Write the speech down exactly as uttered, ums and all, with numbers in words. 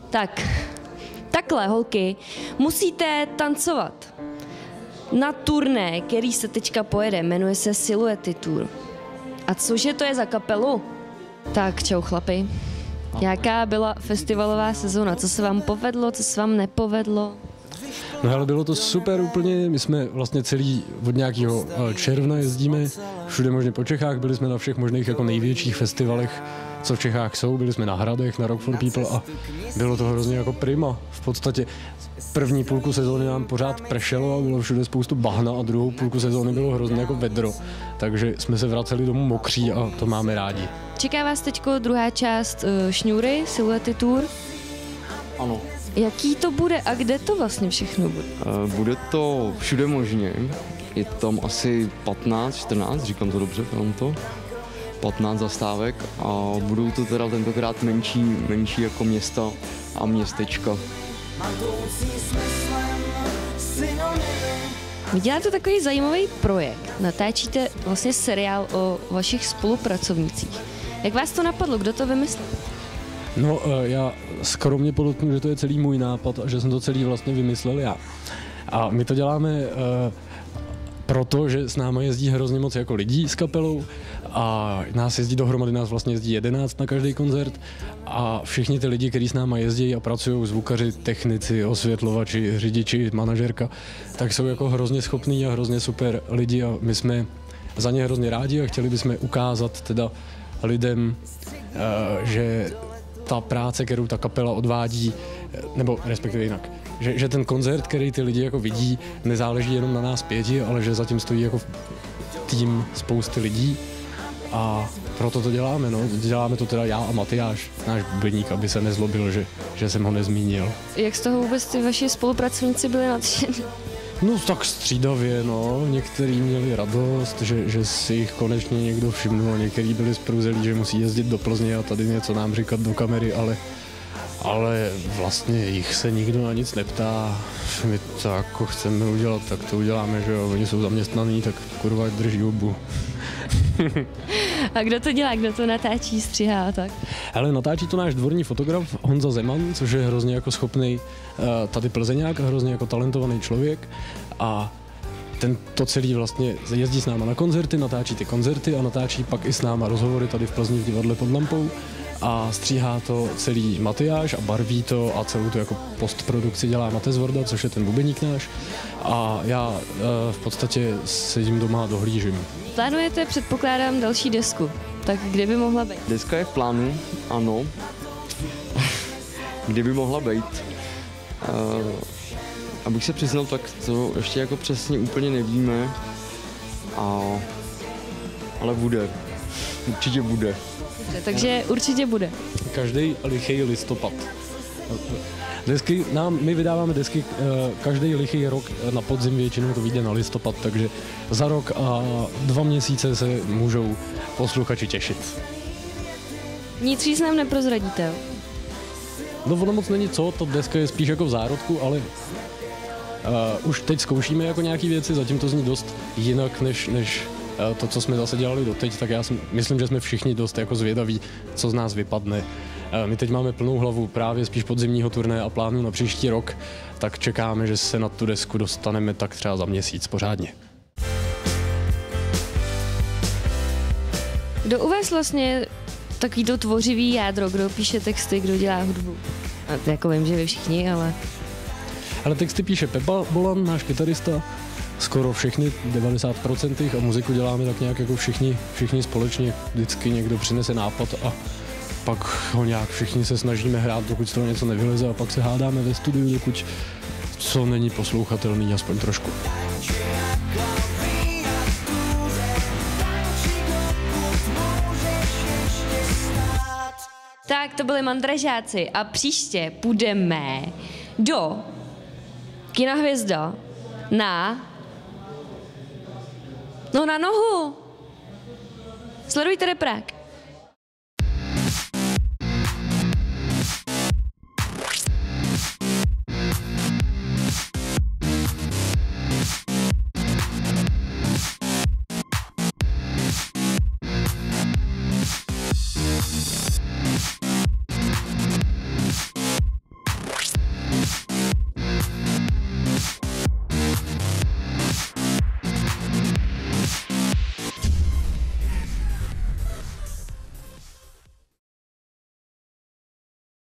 Tak, takhle, holky, musíte tancovat na turné, který se teďka pojede, jmenuje se Siluety Tour. A cože to je za kapelu? Tak, čau chlapi. Jaká byla festivalová sezóna? Co se vám povedlo, co se vám nepovedlo? No ale bylo to super úplně, my jsme vlastně celý od nějakého června jezdíme všude možně po Čechách, byli jsme na všech možných jako největších festivalech, co v Čechách jsou, byli jsme na Hradech, na Rock for People a bylo to hrozně jako prima. V podstatě první půlku sezóny nám pořád pršelo a bylo všude spoustu bahna a druhou půlku sezóny bylo hrozně jako vedro, takže jsme se vraceli domů mokří a to máme rádi. Čeká vás teďko druhá část uh, Šňůry, Siluety Tour? Ano. Jaký to bude a kde to vlastně všechno bude? Uh, bude to všude možně. Je tam asi patnáct, čtrnáct, říkám to dobře, mám to. patnáct zastávek a budou to teda tentokrát menší, menší jako města a městečka. Vy děláte takový zajímavý projekt. Natáčíte vlastně seriál o vašich spolupracovnících. Jak vás to napadlo? Kdo to vymyslel? No, já skromně podotknu, že to je celý můj nápad a že jsem to celý vlastně vymyslel já. A my to děláme uh, proto, že s námi jezdí hrozně moc jako lidí s kapelou a nás jezdí dohromady, nás vlastně jezdí jedenáct na každý koncert a všichni ty lidi, kteří s námi jezdí a pracují, zvukaři, technici, osvětlovači, řidiči, manažerka, tak jsou jako hrozně schopní a hrozně super lidi a my jsme za ně hrozně rádi a chtěli bychom ukázat teda lidem, uh, že ta práce, kterou ta kapela odvádí, nebo respektive jinak, že, že ten koncert, který ty lidi jako vidí, nezáleží jenom na nás pěti, ale že zatím stojí jako tým spousty lidí a proto to děláme, no. Děláme to teda já a Matyáš, náš bubeník, aby se nezlobil, že, že jsem ho nezmínil. Jak z toho vůbec ty vaši spolupracovníci byli nadšení? No tak střídavě, no. Někteří měli radost, že, že si jich konečně někdo všimnul, někteří byli spruzelí, že musí jezdit do Plzně a tady něco nám říkat do kamery, ale, ale vlastně jich se nikdo na nic neptá. My to jako chceme udělat, tak to uděláme, že jo. Oni jsou zaměstnaní, tak kurva drží hubu. A kdo to dělá, kdo to natáčí, stříhá a tak? Ale natáčí to náš dvorní fotograf Honza Zeman, což je hrozně jako schopný uh, tady plzeňák a hrozně jako talentovaný člověk a ten to celý vlastně jezdí s náma na koncerty, natáčí ty koncerty a natáčí pak i s náma rozhovory tady v Plzni v divadle Pod lampou a stříhá to celý Matyáš a barví to a celou tu jako postprodukci dělá Mate Zvorda, což je ten bubeník náš a já uh, v podstatě sedím doma a dohlížím. Plánujete, předpokládám, další desku, tak kde by mohla být? Deska je v plánu, ano. Kde by mohla být? Uh, abych se přiznal, tak to ještě jako přesně úplně nevíme, a, ale bude. Určitě bude. Dobře, takže určitě bude. Každý lichý listopad. Desky, nám, my vydáváme desky každý lichý rok na podzim, většinou to vyjde na listopad, takže za rok a dva měsíce se můžou posluchači těšit. Nic víc nám neprozradíte, jo? No ono moc není co, ta deska je spíš jako v zárodku, ale uh, už teď zkoušíme jako nějaký věci, zatím to zní dost jinak, než, než uh, to, co jsme zase dělali doteď, tak já si myslím, že jsme všichni dost jako zvědaví, co z nás vypadne. My teď máme plnou hlavu právě spíš podzimního turné a plánu na příští rok, tak čekáme, že se na tu desku dostaneme tak třeba za měsíc pořádně. Kdo u vás vlastně takový to tvořivý jádro, kdo píše texty, kdo dělá hudbu? A to jako vím, že vy všichni, ale... Ale texty píše Pepa Bolan, náš kytarista, skoro všechny, devadesát procent a muziku děláme tak nějak jako všichni, všichni společně, vždycky někdo přinese nápad a pak ho nějak všichni se snažíme hrát, dokud z toho něco nevyleze a pak se hádáme ve studiu, dokud co není poslouchatelný, aspoň trošku. Tak to byli Mandražáci a příště půjdeme do Kina Hvězda na... No na nohu! Sledujte Reprák.